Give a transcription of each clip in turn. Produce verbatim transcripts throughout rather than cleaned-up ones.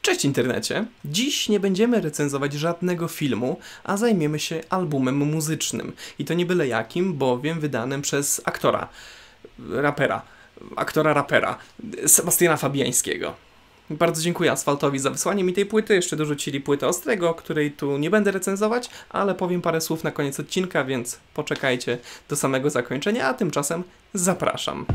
Cześć internecie! Dziś nie będziemy recenzować żadnego filmu, a zajmiemy się albumem muzycznym. I to nie byle jakim, bowiem wydanym przez aktora, rapera, aktora rapera, Sebastiana Fabiańskiego. Bardzo dziękuję Asfaltowi za wysłanie mi tej płyty, jeszcze dorzucili płytę Ostrego, której tu nie będę recenzować, ale powiem parę słów na koniec odcinka, więc poczekajcie do samego zakończenia, a tymczasem zapraszam.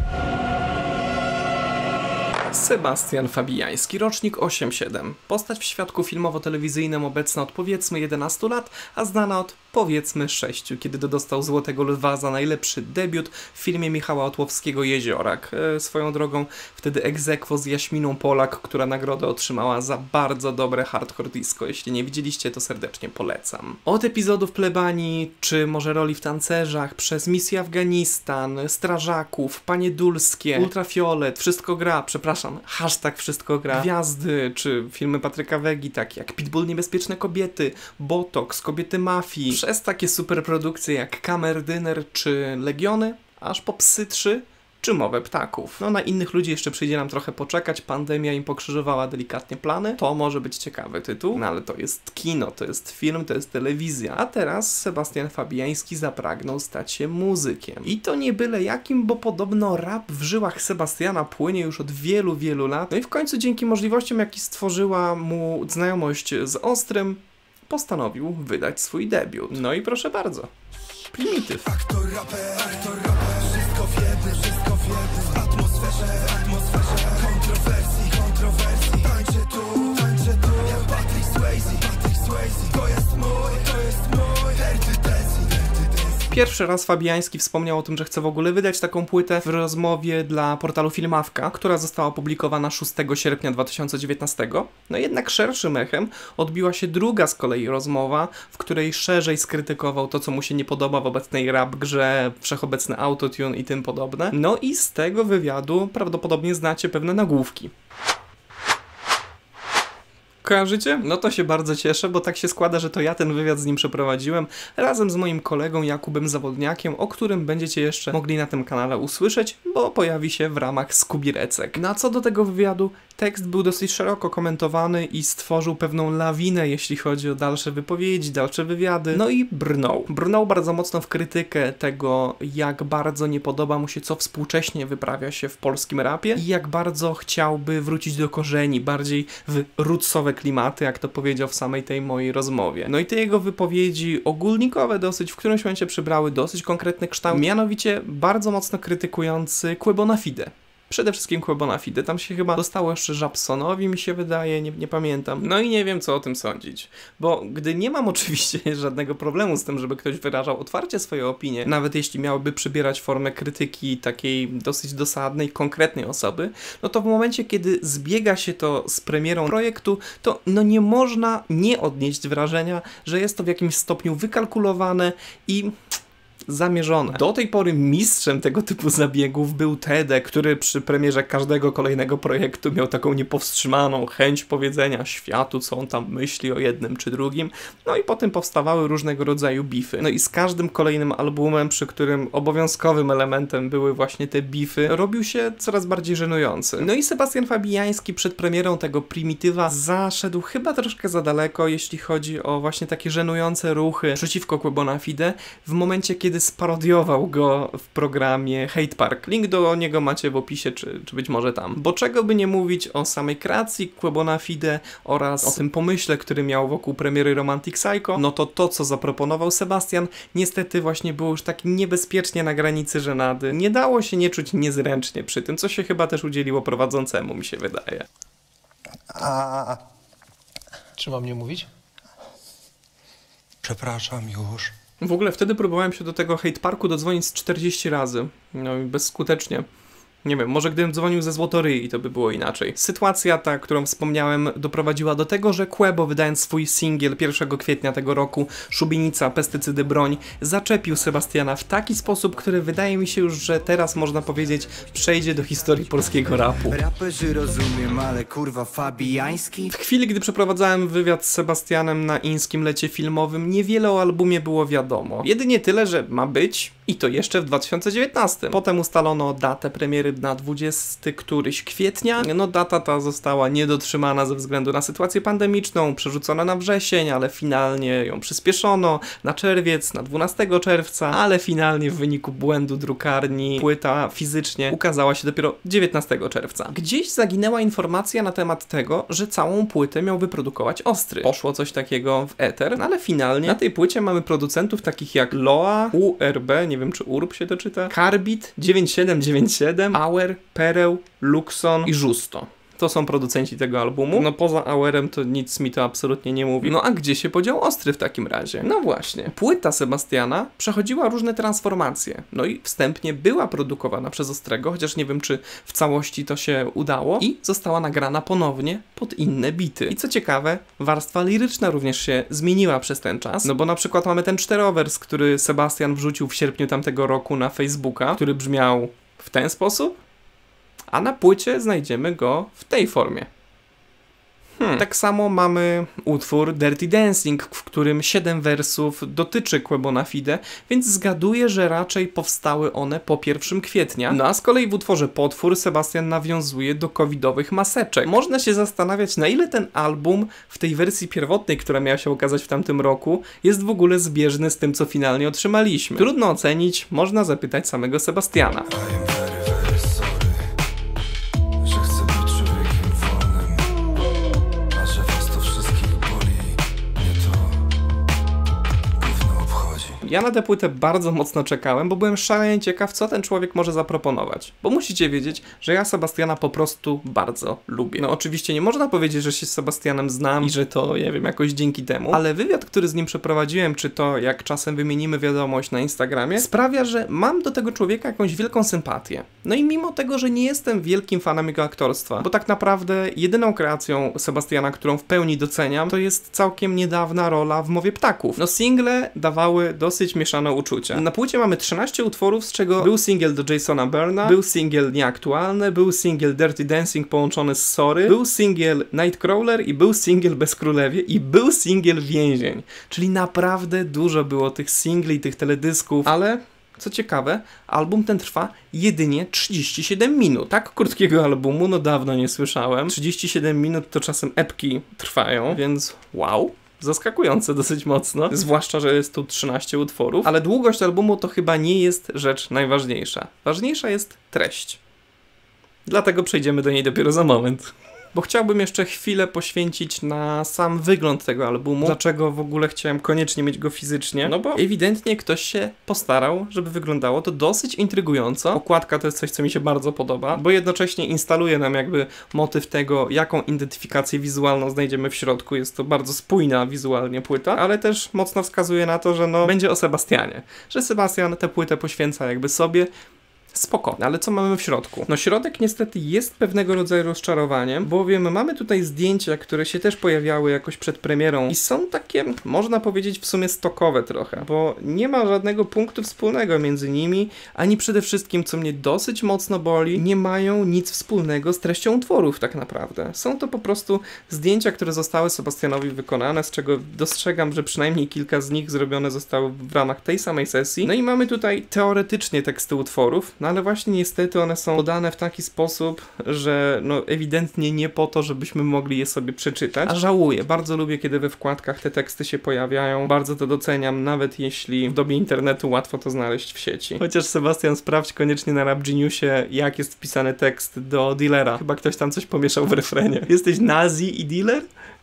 Sebastian Fabiański, rocznik osiem siedem. Postać w świadku filmowo-telewizyjnym obecna od powiedzmy jedenastu lat, a znana od powiedzmy sześciu, kiedy dostał Złotego Lwa za najlepszy debiut w filmie Michała Otłowskiego Jeziorak. E, swoją drogą wtedy ex aequo z Jaśminą Polak, która nagrodę otrzymała za bardzo dobre hardcore disco. Jeśli nie widzieliście, to serdecznie polecam. Od epizodów Plebanii, czy może roli w Tancerzach, przez Misję Afganistan, Strażaków, Panie Dulskie, Ultrafiolet, Wszystko gra, przepraszam, hashtag Wszystko gra, Gwiazdy, czy filmy Patryka Wegi, takie jak Pitbull, Niebezpieczne kobiety, Botox, Kobiety Mafii, przez takie superprodukcje jak Kamerdyner czy Legiony, aż po Psy trzy czy Mowę ptaków. No na innych ludzi jeszcze przyjdzie nam trochę poczekać, pandemia im pokrzyżowała delikatnie plany. To może być ciekawy tytuł, no ale to jest kino, to jest film, to jest telewizja. A teraz Sebastian Fabiański zapragnął stać się muzykiem. I to nie byle jakim, bo podobno rap w żyłach Sebastiana płynie już od wielu, wielu lat. No i w końcu dzięki możliwościom, jakie stworzyła mu znajomość z Ostrym, postanowił wydać swój debiut. No i proszę bardzo. Primityw. Aktor, raper, aktor, raper, wszystko w jednym, wszystko w jednym. W atmosferze, w atmosferze kontrowersji, kontrowersji. Tańczę tu, tańczę tu, jak Patrick Swayze, Patrick Swayze. To jest mój, to jest mój, Dirty Dancing, Dirty Dancing. Pierwszy raz Fabiański wspomniał o tym, że chce w ogóle wydać taką płytę w rozmowie dla portalu Filmawka, która została opublikowana szóstego sierpnia dwa tysiące dziewiętnastego. No jednak szerszym echem odbiła się druga z kolei rozmowa, w której szerzej skrytykował to, co mu się nie podoba w obecnej rap grze, wszechobecny autotune i tym podobne. No i z tego wywiadu prawdopodobnie znacie pewne nagłówki. Kojarzycie? No to się bardzo cieszę, bo tak się składa, że to ja ten wywiad z nim przeprowadziłem razem z moim kolegą Jakubem Zawodniakiem, o którym będziecie jeszcze mogli na tym kanale usłyszeć, bo pojawi się w ramach Skubirecek. No a co do tego wywiadu, tekst był dosyć szeroko komentowany i stworzył pewną lawinę, jeśli chodzi o dalsze wypowiedzi, dalsze wywiady. No i brnął. Brnął bardzo mocno w krytykę tego, jak bardzo nie podoba mu się, co współcześnie wyprawia się w polskim rapie i jak bardzo chciałby wrócić do korzeni, bardziej w rootsowe klimaty, jak to powiedział w samej tej mojej rozmowie. No i te jego wypowiedzi ogólnikowe dosyć w którymś momencie przybrały dosyć konkretny kształt, mianowicie bardzo mocno krytykujący Quebona Fide. Przede wszystkim Quebona Fide. Tam się chyba dostało jeszcze Żabsonowi, mi się wydaje, nie, nie pamiętam. No i nie wiem, co o tym sądzić. Bo gdy nie mam oczywiście żadnego problemu z tym, żeby ktoś wyrażał otwarcie swoje opinie, nawet jeśli miałyby przybierać formę krytyki takiej dosyć dosadnej, konkretnej osoby, no to w momencie, kiedy zbiega się to z premierą projektu, to no nie można nie odnieść wrażenia, że jest to w jakimś stopniu wykalkulowane i zamierzone. Do tej pory mistrzem tego typu zabiegów był Tede, który przy premierze każdego kolejnego projektu miał taką niepowstrzymaną chęć powiedzenia światu, co on tam myśli o jednym czy drugim. No i potem powstawały różnego rodzaju bify. No i z każdym kolejnym albumem, przy którym obowiązkowym elementem były właśnie te bify, robił się coraz bardziej żenujący. No i Sebastian Fabiański przed premierą tego Primitywa zaszedł chyba troszkę za daleko, jeśli chodzi o właśnie takie żenujące ruchy przeciwko Quebona Fide, w momencie, kiedy sparodiował go w programie Hate Park. Link do niego macie w opisie, czy, czy być może tam. Bo czego by nie mówić o samej kreacji Quebona Fide oraz o tym pomyśle, który miał wokół premiery Romantic Psycho, no to to, co zaproponował Sebastian, niestety właśnie było już tak niebezpiecznie na granicy żenady. Nie dało się nie czuć niezręcznie przy tym, co się chyba też udzieliło prowadzącemu, mi się wydaje. A, Czy mam nie mówić? przepraszam już. W ogóle wtedy próbowałem się do tego Hate Parku dodzwonić z czterdzieści razy. No i bezskutecznie. Nie wiem, może gdybym dzwonił ze Złotoryi, to by było inaczej. Sytuacja ta, którą wspomniałem, doprowadziła do tego, że Quebo, wydając swój singiel pierwszego kwietnia tego roku, Szubienica, Pestycydy, Broń, zaczepił Sebastiana w taki sposób, który wydaje mi się już, że teraz można powiedzieć, przejdzie do historii polskiego rapu. Raperzy rozumiem, ale kurwa Fabiański? W chwili, gdy przeprowadzałem wywiad z Sebastianem na Inskim Lecie Filmowym, niewiele o albumie było wiadomo. Jedynie tyle, że ma być I to jeszcze w dwa tysiące dziewiętnastym. Potem ustalono datę premiery na dwudziestego któryś kwietnia. No data ta została niedotrzymana ze względu na sytuację pandemiczną, przerzucona na wrzesień, ale finalnie ją przyspieszono na czerwiec, na dwunastego czerwca, ale finalnie w wyniku błędu drukarni płyta fizycznie ukazała się dopiero dziewiętnastego czerwca. Gdzieś zaginęła informacja na temat tego, że całą płytę miał wyprodukować Ostry. Poszło coś takiego w eter, no ale finalnie na tej płycie mamy producentów takich jak Loa, U R B, nie wiem czy U R B się to czyta, Carbit, dziewięć siedem dziewięć siedem, Auer, Pereł, Luxon i Justo. To są producenci tego albumu. No poza Auerem to nic mi to absolutnie nie mówi. No a gdzie się podział Ostry w takim razie? No właśnie. Płyta Sebastiana przechodziła różne transformacje. No i wstępnie była produkowana przez Ostrego, chociaż nie wiem czy w całości to się udało. I została nagrana ponownie pod inne bity. I co ciekawe, warstwa liryczna również się zmieniła przez ten czas. No bo na przykład mamy ten czterowers, który Sebastian wrzucił w sierpniu tamtego roku na Facebooka, który brzmiał w ten sposób. A na płycie znajdziemy go w tej formie. Hmm. Tak samo mamy utwór Dirty Dancing, w którym siedem wersów dotyczy Quebona Fide, więc zgaduję, że raczej powstały one po pierwszego kwietnia. No a z kolei w utworze Potwór Sebastian nawiązuje do covidowych maseczek. Można się zastanawiać, na ile ten album w tej wersji pierwotnej, która miała się ukazać w tamtym roku, jest w ogóle zbieżny z tym, co finalnie otrzymaliśmy. Trudno ocenić, można zapytać samego Sebastiana. Ja na tę płytę bardzo mocno czekałem, bo byłem szalenie ciekaw, co ten człowiek może zaproponować. Bo musicie wiedzieć, że ja Sebastiana po prostu bardzo lubię. No oczywiście nie można powiedzieć, że się z Sebastianem znam i że to, nie wiem, jakoś dzięki temu, ale wywiad, który z nim przeprowadziłem, czy to jak czasem wymienimy wiadomość na Instagramie, sprawia, że mam do tego człowieka jakąś wielką sympatię. No i mimo tego, że nie jestem wielkim fanem jego aktorstwa, bo tak naprawdę jedyną kreacją Sebastiana, którą w pełni doceniam, to jest całkiem niedawna rola w Mowie Ptaków. No single dawały dosyć mieszane uczucia. Na płycie mamy trzynaście utworów, z czego był singiel do Jasona Byrna, był singiel Nieaktualny, był singiel Dirty Dancing połączony z Sorry, był singiel Nightcrawler i był singiel Bez Królewie i był singiel Więzień. Czyli naprawdę dużo było tych singli, tych teledysków, ale co ciekawe, album ten trwa jedynie trzydzieści siedem minut. Tak krótkiego albumu no dawno nie słyszałem. trzydzieści siedem minut to czasem epki trwają, więc wow. Zaskakujące dosyć mocno, zwłaszcza, że jest tu trzynaście utworów, ale długość albumu to chyba nie jest rzecz najważniejsza. Ważniejsza jest treść. Dlatego przejdziemy do niej dopiero za moment. Bo chciałbym jeszcze chwilę poświęcić na sam wygląd tego albumu. Dlaczego w ogóle chciałem koniecznie mieć go fizycznie? No bo ewidentnie ktoś się postarał, żeby wyglądało to dosyć intrygująco. Okładka to jest coś, co mi się bardzo podoba, bo jednocześnie instaluje nam jakby motyw tego, jaką identyfikację wizualną znajdziemy w środku. Jest to bardzo spójna wizualnie płyta, ale też mocno wskazuje na to, że no będzie o Sebastianie. Że Sebastian tę płytę poświęca jakby sobie. Spoko, ale co mamy w środku? No środek niestety jest pewnego rodzaju rozczarowaniem, bowiem mamy tutaj zdjęcia, które się też pojawiały jakoś przed premierą i są takie, można powiedzieć, w sumie stokowe trochę, bo nie ma żadnego punktu wspólnego między nimi, ani przede wszystkim, co mnie dosyć mocno boli, nie mają nic wspólnego z treścią utworów tak naprawdę. Są to po prostu zdjęcia, które zostały Sebastianowi wykonane, z czego dostrzegam, że przynajmniej kilka z nich zrobione zostały w ramach tej samej sesji. No i mamy tutaj teoretycznie teksty utworów, no ale właśnie niestety one są podane w taki sposób, że no ewidentnie nie po to, żebyśmy mogli je sobie przeczytać. A żałuję, bardzo lubię, kiedy we wkładkach te teksty się pojawiają, bardzo to doceniam, nawet jeśli w dobie internetu łatwo to znaleźć w sieci. Chociaż Sebastian, sprawdź koniecznie na Rap Geniusie, jak jest wpisany tekst do Dealera. Chyba ktoś tam coś pomieszał w refrenie. Jesteś nazi i dealer?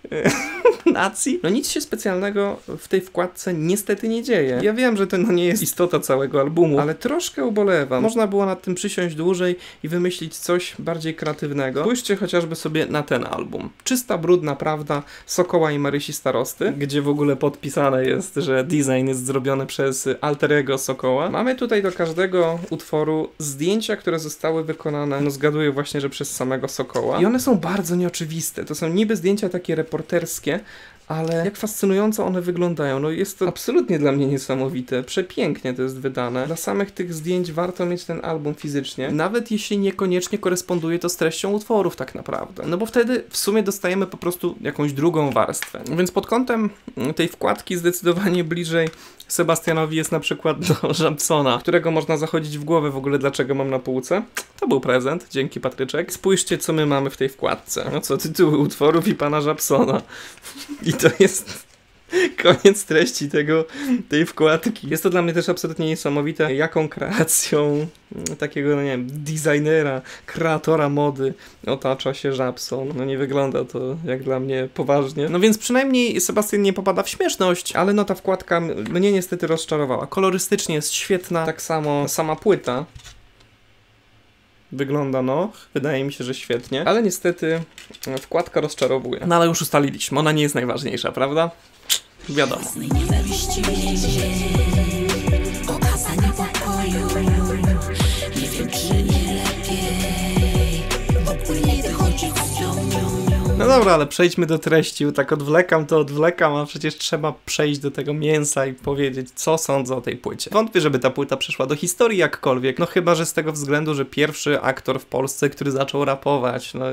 Nazi? No nic się specjalnego w tej wkładce niestety nie dzieje. Ja wiem, że to no nie jest istota całego albumu, ale troszkę ubolewam. Można było nad tym przysiąść dłużej i wymyślić coś bardziej kreatywnego. Spójrzcie chociażby sobie na ten album. Czysta, brudna prawda Sokoła i Marysi Starosty, gdzie w ogóle podpisane jest, że design jest zrobiony przez alter ego Sokoła. Mamy tutaj do każdego utworu zdjęcia, które zostały wykonane, no zgaduję właśnie, że przez samego Sokoła. I one są bardzo nieoczywiste. To są niby zdjęcia takie reporterskie, ale jak fascynująco one wyglądają. No jest to absolutnie dla mnie niesamowite. Przepięknie to jest wydane. Dla samych tych zdjęć warto mieć ten album fizycznie, nawet jeśli niekoniecznie koresponduje to z treścią utworów tak naprawdę. No bo wtedy w sumie dostajemy po prostu jakąś drugą warstwę. Więc pod kątem tej wkładki zdecydowanie bliżej Sebastianowi jest na przykład do Żabsona, którego można zachodzić w głowę w ogóle, dlaczego mam na półce. To był prezent, dzięki Patryczek. Spójrzcie, co my mamy w tej wkładce. No co, tytuły utworów i pana Żabsona. I to jest koniec treści tego, tej wkładki. Jest to dla mnie też absolutnie niesamowite, jaką kreacją takiego, no nie wiem, designera, kreatora mody otacza się Żabson. No nie wygląda to jak dla mnie poważnie. No więc przynajmniej Sebastian nie popada w śmieszność, ale no ta wkładka mnie niestety rozczarowała. Kolorystycznie jest świetna, tak samo sama płyta wygląda, no, wydaje mi się, że świetnie, ale niestety wkładka rozczarowuje. No ale już ustaliliśmy, ona nie jest najważniejsza, prawda? Wiadomo. No dobra, ale przejdźmy do treści. Tak odwlekam, to odwlekam, a przecież trzeba przejść do tego mięsa i powiedzieć, co sądzę o tej płycie. Wątpię, żeby ta płyta przeszła do historii jakkolwiek, no chyba, że z tego względu, że pierwszy aktor w Polsce, który zaczął rapować, no...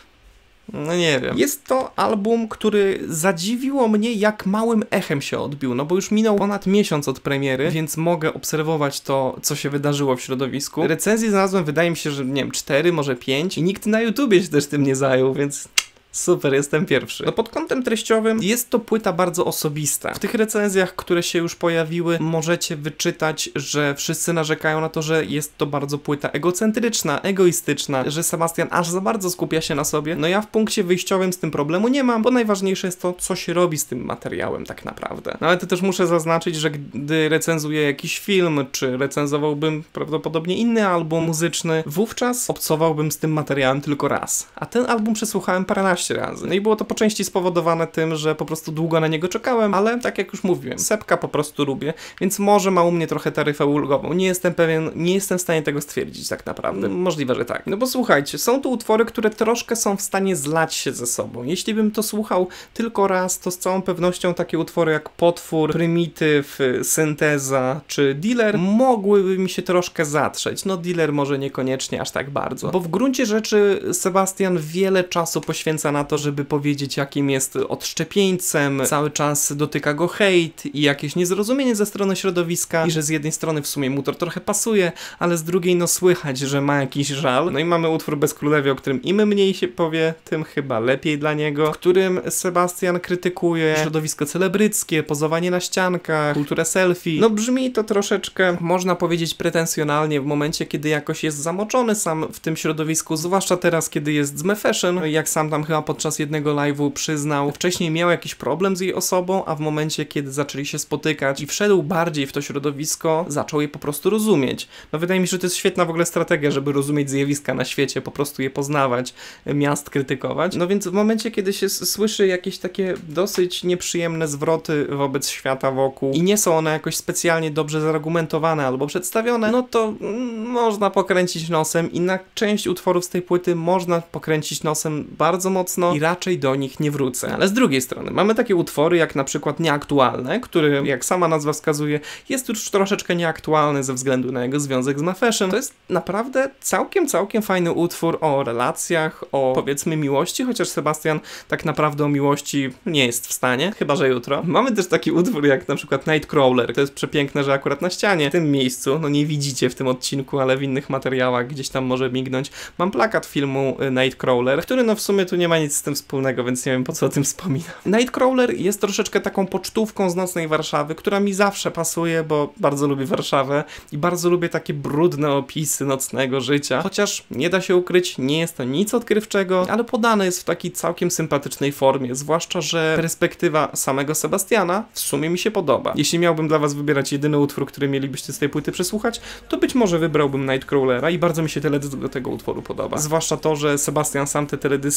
No nie wiem. Jest to album, który zadziwiło mnie, jak małym echem się odbił, no bo już minął ponad miesiąc od premiery, więc mogę obserwować to, co się wydarzyło w środowisku. Recenzji znalazłem, wydaje mi się, że nie wiem, cztery, może pięć i nikt na YouTubie się też tym nie zajął, więc... Super, jestem pierwszy. No pod kątem treściowym jest to płyta bardzo osobista. W tych recenzjach, które się już pojawiły, możecie wyczytać, że wszyscy narzekają na to, że jest to bardzo płyta egocentryczna, egoistyczna, że Sebastian aż za bardzo skupia się na sobie. No ja w punkcie wyjściowym z tym problemu nie mam, bo najważniejsze jest to, co się robi z tym materiałem tak naprawdę. No ale to też muszę zaznaczyć, że gdy recenzuję jakiś film, czy recenzowałbym prawdopodobnie inny album muzyczny, wówczas obcowałbym z tym materiałem tylko raz. A ten album przesłuchałem paręnaście razy. No i było to po części spowodowane tym, że po prostu długo na niego czekałem, ale tak jak już mówiłem, Sepka po prostu lubię, więc może ma u mnie trochę taryfę ulgową. Nie jestem pewien, nie jestem w stanie tego stwierdzić tak naprawdę. Możliwe, że tak. No bo słuchajcie, są tu utwory, które troszkę są w stanie zlać się ze sobą. Jeśli bym to słuchał tylko raz, to z całą pewnością takie utwory jak Potwór, Prymityw, Synteza czy Dealer mogłyby mi się troszkę zatrzeć. No Dealer może niekoniecznie aż tak bardzo. Bo w gruncie rzeczy Sebastian wiele czasu poświęca na to, żeby powiedzieć, jakim jest odszczepieńcem, cały czas dotyka go hejt i jakieś niezrozumienie ze strony środowiska i że z jednej strony w sumie mu to trochę pasuje, ale z drugiej no słychać, że ma jakiś żal. No i mamy utwór Bez Królewi, o którym im mniej się powie, tym chyba lepiej dla niego, w którym Sebastian krytykuje środowisko celebryckie, pozowanie na ściankach, kulturę selfie. No brzmi to troszeczkę, można powiedzieć, pretensjonalnie w momencie, kiedy jakoś jest zamoczony sam w tym środowisku, zwłaszcza teraz, kiedy jest z Me Fashion, jak sam tam chyba podczas jednego live'u przyznał, wcześniej miał jakiś problem z jej osobą, a w momencie, kiedy zaczęli się spotykać i wszedł bardziej w to środowisko, zaczął je po prostu rozumieć. No wydaje mi się, że to jest świetna w ogóle strategia, żeby rozumieć zjawiska na świecie, po prostu je poznawać, miast krytykować. No więc w momencie, kiedy się słyszy jakieś takie dosyć nieprzyjemne zwroty wobec świata wokół i nie są one jakoś specjalnie dobrze zargumentowane albo przedstawione, no to mm, można pokręcić nosem i na część utworów z tej płyty można pokręcić nosem bardzo mocno i raczej do nich nie wrócę. Ale z drugiej strony mamy takie utwory jak na przykład Nieaktualne, który, jak sama nazwa wskazuje, jest już troszeczkę nieaktualny ze względu na jego związek z Me Fashion. To jest naprawdę całkiem, całkiem fajny utwór o relacjach, o powiedzmy miłości, chociaż Sebastian tak naprawdę o miłości nie jest w stanie, chyba że jutro. Mamy też taki utwór jak na przykład Nightcrawler. To jest przepiękne, że akurat na ścianie, w tym miejscu, no nie widzicie w tym odcinku, ale w innych materiałach gdzieś tam może mignąć, mam plakat filmu Nightcrawler, który no w sumie tu nie ma nic z tym wspólnego, więc nie wiem, po co o tym wspominam. Nightcrawler jest troszeczkę taką pocztówką z nocnej Warszawy, która mi zawsze pasuje, bo bardzo lubię Warszawę i bardzo lubię takie brudne opisy nocnego życia. Chociaż nie da się ukryć, nie jest to nic odkrywczego, ale podane jest w takiej całkiem sympatycznej formie, zwłaszcza, że perspektywa samego Sebastiana w sumie mi się podoba. Jeśli miałbym dla was wybierać jedyny utwór, który mielibyście z tej płyty przesłuchać, to być może wybrałbym Nightcrawlera i bardzo mi się teledysk do tego utworu podoba. Zwłaszcza to, że Sebastian sam te teledyski reżyseruje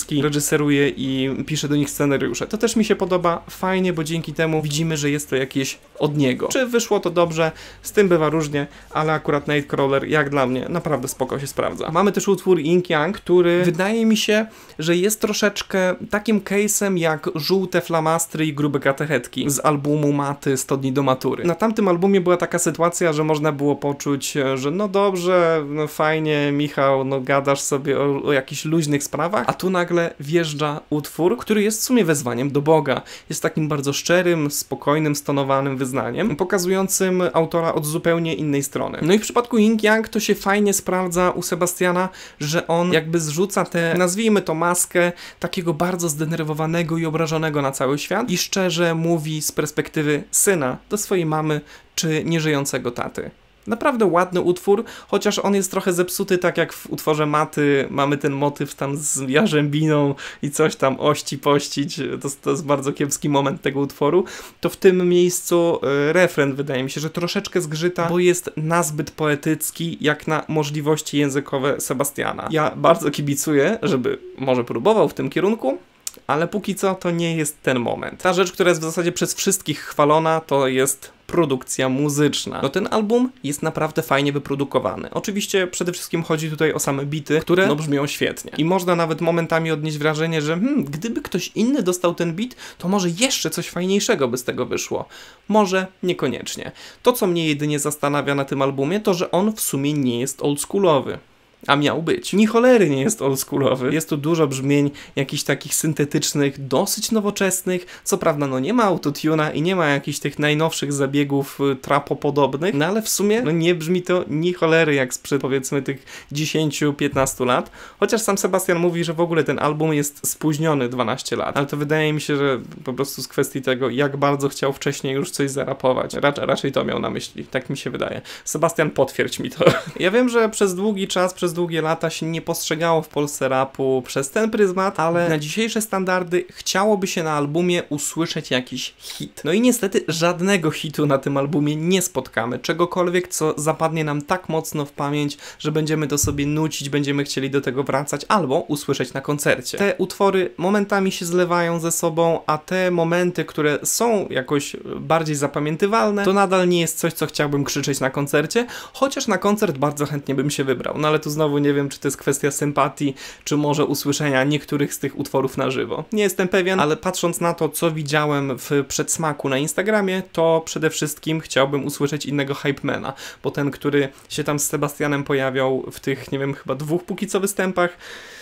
reżyseruje i pisze do nich scenariusze. To też mi się podoba, fajnie, bo dzięki temu widzimy, że jest to jakieś od niego. Czy wyszło to dobrze? Z tym bywa różnie, ale akurat Nightcrawler, jak dla mnie, naprawdę spoko się sprawdza. Mamy też utwór Yin Yang, który wydaje mi się, że jest troszeczkę takim case'em jak Żółte flamastry i Grube katechetki z albumu Maty sto dni do matury. Na tamtym albumie była taka sytuacja, że można było poczuć, że no dobrze, no fajnie, Michał, no gadasz sobie o, o jakichś luźnych sprawach, a tu nagle wjeżdża utwór, który jest w sumie wezwaniem do Boga. Jest takim bardzo szczerym, spokojnym, stonowanym wyznaniem, pokazującym autora od zupełnie innej strony. No i w przypadku Yin Yang to się fajnie sprawdza u Sebastiana, że on jakby zrzuca tę, nazwijmy to maskę, takiego bardzo zdenerwowanego i obrażonego na cały świat i szczerze mówi z perspektywy syna do swojej mamy czy nieżyjącego taty. Naprawdę ładny utwór, chociaż on jest trochę zepsuty, tak jak w utworze Maty mamy ten motyw tam z jarzębiną i coś tam ości pościć, to, to jest bardzo kiepski moment tego utworu, to w tym miejscu y, refren wydaje mi się, że troszeczkę zgrzyta, bo jest nazbyt poetycki, jak na możliwości językowe Sebastiana. Ja bardzo kibicuję, żeby może próbował w tym kierunku, ale póki co to nie jest ten moment. Ta rzecz, która jest w zasadzie przez wszystkich chwalona, to jest produkcja muzyczna. No ten album jest naprawdę fajnie wyprodukowany. Oczywiście przede wszystkim chodzi tutaj o same bity, które no brzmią świetnie. I można nawet momentami odnieść wrażenie, że hmm, gdyby ktoś inny dostał ten beat, to może jeszcze coś fajniejszego by z tego wyszło. Może niekoniecznie. To, co mnie jedynie zastanawia na tym albumie, to że on w sumie nie jest oldschoolowy. A miał być. Ni cholery nie jest oldschoolowy. Jest tu dużo brzmień jakichś takich syntetycznych, dosyć nowoczesnych. Co prawda no nie ma autotuna i nie ma jakichś tych najnowszych zabiegów trapopodobnych, no ale w sumie no nie brzmi to ni cholery jak sprzed powiedzmy tych dziesięciu piętnastu lat. Chociaż sam Sebastian mówi, że w ogóle ten album jest spóźniony dwanaście lat. Ale to wydaje mi się, że po prostu z kwestii tego, jak bardzo chciał wcześniej już coś zarapować. Rac raczej to miał na myśli. Tak mi się wydaje. Sebastian, potwierdź mi to. Ja wiem, że przez długi czas, przez długie lata się nie postrzegało w Polsce rapu przez ten pryzmat, ale na dzisiejsze standardy chciałoby się na albumie usłyszeć jakiś hit. No i niestety żadnego hitu na tym albumie nie spotkamy. Czegokolwiek, co zapadnie nam tak mocno w pamięć, że będziemy to sobie nucić, będziemy chcieli do tego wracać albo usłyszeć na koncercie. Te utwory momentami się zlewają ze sobą, a te momenty, które są jakoś bardziej zapamiętywalne, to nadal nie jest coś, co chciałbym krzyczeć na koncercie, chociaż na koncert bardzo chętnie bym się wybrał. No ale tu znowu nie wiem, czy to jest kwestia sympatii, czy może usłyszenia niektórych z tych utworów na żywo. Nie jestem pewien, ale patrząc na to, co widziałem w przedsmaku na Instagramie, to przede wszystkim chciałbym usłyszeć innego Hypemana, bo ten, który się tam z Sebastianem pojawiał w tych, nie wiem, chyba dwóch póki co występach,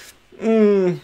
mm,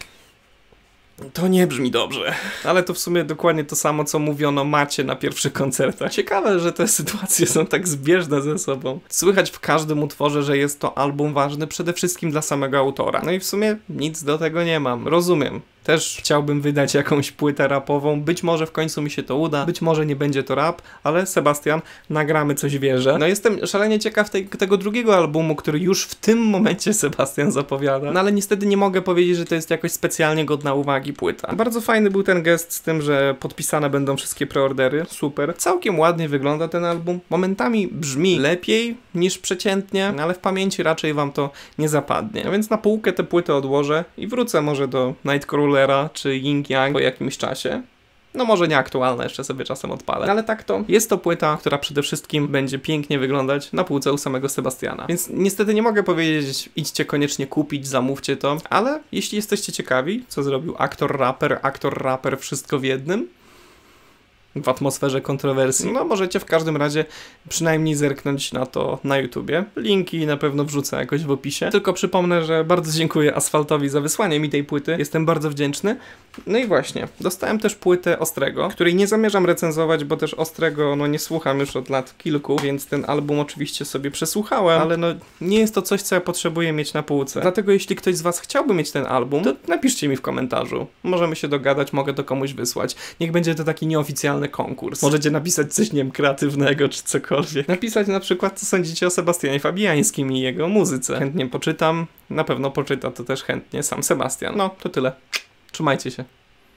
to nie brzmi dobrze. Ale to w sumie dokładnie to samo, co mówiono Macie na pierwszych koncertach. Ciekawe, że te sytuacje są tak zbieżne ze sobą. Słychać w każdym utworze, że jest to album ważny przede wszystkim dla samego autora. No i w sumie nic do tego nie mam. Rozumiem. Też chciałbym wydać jakąś płytę rapową, być może w końcu mi się to uda, być może nie będzie to rap, ale Sebastian, nagramy coś, wierzę. No jestem szalenie ciekaw tej, tego drugiego albumu, który już w tym momencie Sebastian zapowiada, no ale niestety nie mogę powiedzieć, że to jest jakoś specjalnie godna uwagi płyta. Bardzo fajny był ten gest z tym, że podpisane będą wszystkie preordery, super. Całkiem ładnie wygląda ten album, momentami brzmi lepiej niż przeciętnie, ale w pamięci raczej wam to nie zapadnie. No więc na półkę tę płytę odłożę i wrócę może do Nightcrawlera czy Yin Yang po jakimś czasie. No może nieaktualne, jeszcze sobie czasem odpalę. Ale tak to jest to płyta, która przede wszystkim będzie pięknie wyglądać na półce u samego Sebastiana. Więc niestety nie mogę powiedzieć, idźcie koniecznie kupić, zamówcie to, ale jeśli jesteście ciekawi, co zrobił aktor, raper, aktor, raper, wszystko w jednym, w atmosferze kontrowersji, no możecie w każdym razie przynajmniej zerknąć na to na YouTubie. Linki na pewno wrzucę jakoś w opisie. Tylko przypomnę, że bardzo dziękuję Asfaltowi za wysłanie mi tej płyty. Jestem bardzo wdzięczny. No i właśnie, dostałem też płytę Ostrego, której nie zamierzam recenzować, bo też Ostrego no nie słucham już od lat kilku, więc ten album oczywiście sobie przesłuchałem, ale no nie jest to coś, co ja potrzebuję mieć na półce. Dlatego jeśli ktoś z was chciałby mieć ten album, to napiszcie mi w komentarzu. Możemy się dogadać, mogę to komuś wysłać. Niech będzie to taki nieoficjalny konkurs. Możecie napisać coś, nie wiem, kreatywnego czy cokolwiek. Napisać na przykład, co sądzicie o Sebastianie Fabiańskim i jego muzyce. Chętnie poczytam. Na pewno poczyta to też chętnie sam Sebastian. No, to tyle. Trzymajcie się.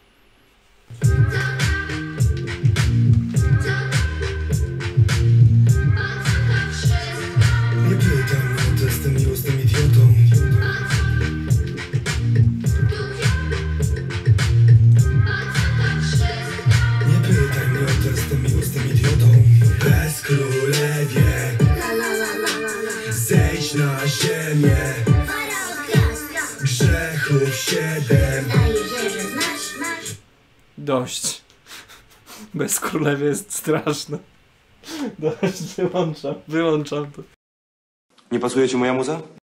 Nie pytam, to jestem miłosnym idiotą. mnie. Grzechów siedem. Dość. Bez królewie jest straszne. Dość, wyłączam, wyłączam to. Nie pasuje ci moja muza?